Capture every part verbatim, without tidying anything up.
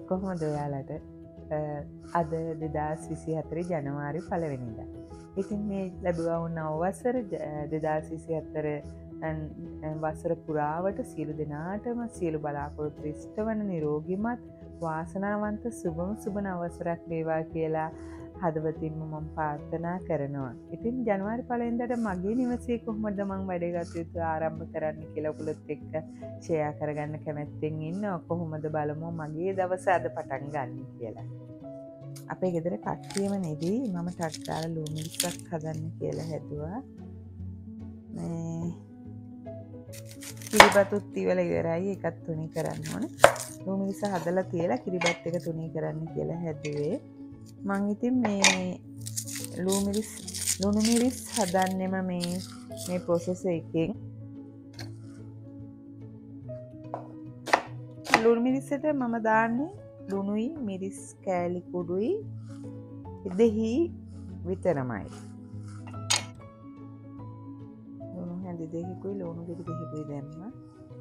කොහොමද ඔයාලට අද දෙදාස් විසි හතර ජනවාරි පළවෙනිදා. ඉතින් මේ ලැබුවා වූ නව වසර දෙදාස් විසි හතර වසර පුරාවට සියලු දෙනාටම සියලු බලාපොරොත්තු ඉෂ්ට වන නිරෝගිමත් වාසනාවන්ත සුබම සුබ නවවසරක් වේවා කියලා හදවතින්ම මම ප්‍රාර්ථනා කරනවා. ඉතින් ජනවාරි පළවෙනිදාට මගේ නිවසේ කොහොමද මම වැඩ කටයුතු ආරම්භ කරන්න කියලා ඔයගොල්ලොත් එක්ක ෂෙයා කරගන්න කැමැත්තෙන් ඉන්නවා. කොහොමද බලමු මගේ දවස අද පටන් ගන්න කියලා. අපේ ගෙදර කට්ටියම නෙදී මම ටක් ගාලා ලුණු හදන්න කියලා හැදුවා. මේ කිරිබතුත් ඉවල ඉවරයි. ඒකත් තුනී කරන්න ඕනේ. ලුණු මිරිස් හදලා තියලා කිරිබත් එක තුනී කරන්න කියලා හැදුවේ. මං ඉතින් මේ ලුණු මිරිස් ලුණු මිරිස් හදන්නෙම මේ මේ ප්‍රොසෙස් එකෙන් ලුණු මිරිසට මම දාන්නේ ලුණුයි මිරිස් කෑලි කුඩුයි දෙහි විතරමයි. ලුණු හැඳි දෙහිකුයි ලුණු ගෙඩි දෙහිකුයි දැම්මා.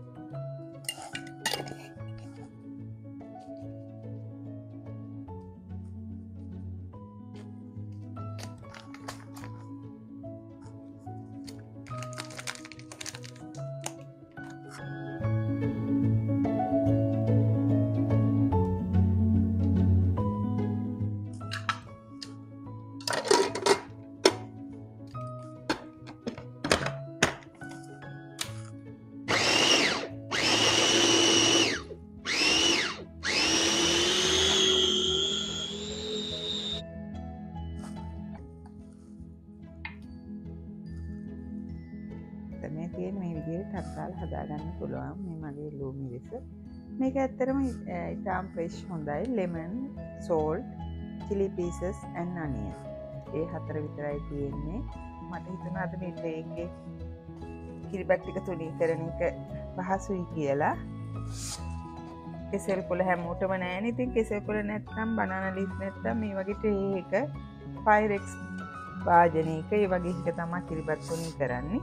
මේ තියෙන මේ විදිහට ටක් ගාලා හදාගන්න පුළුවන් මේ මගේ ලුණු මිරිස. මේක ඇත්තටම ඉතාම ෆ්‍රෙෂ් හොඳයි. lemon, salt, chili pieces and onion. ඒ හතර විතරයි තියෙන්නේ. මට හිතුණා අද මේ ට්‍රේ කිරිබත් ටික තුනී කරන එක පහසුයි කියලා. කෙසෙල් පොළ හැමෝටම නැහැ. ඉතින් කෙසෙල් පොළ නැත්නම් banana leaf නැත්නම් මේ වගේ ට්‍රේ එක Pyrex වාදනයක ඒ වගේ එක තමයි කිරිබත් තුනී කරන්නේ.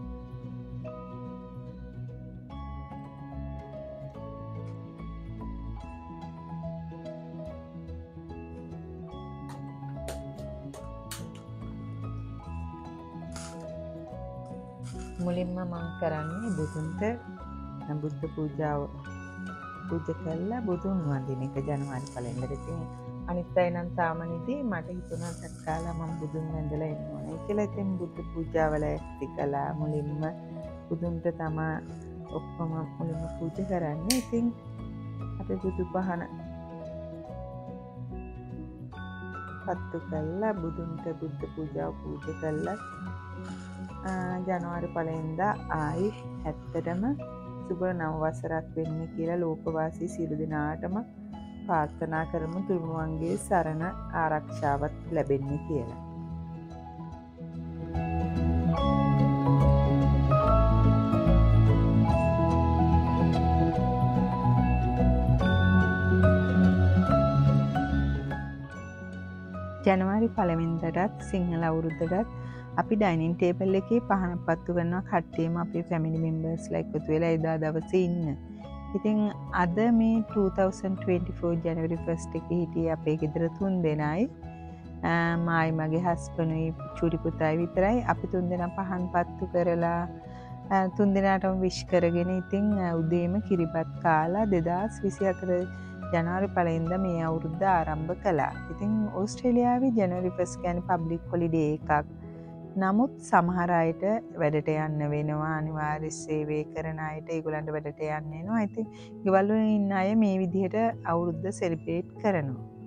මුලින්ම මම කරන්නේ බුදුන්ට බුද්ධ පූජාව පූජා කරලා බුදුන් වඳින එක ජනවාරි පළවෙනිදාට. ඉතින් අනිත් අය නම් තාම නිදී. මට හිතුණා සක්කාලා මම බුදුන් වැඳලා එන්න ඕනේ කියලා. ඉතින් බුද්ධ පූජාවල ඇති කළා. මුලින්ම බුදුන්ට තමයි ඔක්කොම මුලින්ම පූජා කරන්නේ. ඉතින් අපි බුදු පහන පත්තු කළා බුදුන්ට බුද්ධ පූජාව පූජා කළා. ජනවාරි පළවෙනිදා ආයි ඇත්තටම සුබ නව වසරක් වෙන්න කියලා ලෝකවාසී සියලු දෙනාටම ප්‍රාර්ථනා කරමු. තුනුරුවන්ගේ සරණ ආරක්ෂාවත් ලැබෙන්නේ කියලා. ජනවාරි පළවෙනිදාටත් සිංහල අවුරුද්දටත් අපි ඩයිනින් ටේබල් එකේ පහනක් පත්තු කරනවා. කට්ටියම අපේ ෆැමිලි මෙම්බර්ස්ලා එකතු වෙලා එදා දවසේ ඉන්න. ඉතින් අද මේ twenty twenty-four ජනවාරි first එකේ හිටියේ අපේ ගෙදර තුන් දෙනයි. මායි මගේ හස්බන්ඩ්ුයි චූටි පුතායි විතරයි. අපි තුන් දෙනා පහන් පත්තු කරලා තුන් දෙනාටම විශ් කරගෙන ඉතින් උදේම කිරිබත් කාලා දෙදාස් විසි හතර ජනවාරි පළවෙනිදා මේ අවුරුද්ද ආරම්භ කළා. ඉතින් ඕස්ට්‍රේලියාවේ ජනවාරි first කියන්නේ පබ්ලික් හොලිඩේ එකක්. නමුත් සමහර අයට වැඩට යන්න වෙනවා. අනිවාර්ය සේවය කරන අයට ඒගොල්ලන්ට වැඩට යන්න වෙනවා. ඉතින් ගෙවල් වල ඉන්න අය මේ විදිහට අවුරුද්ද සෙලිබ්‍රේට් කරනවා.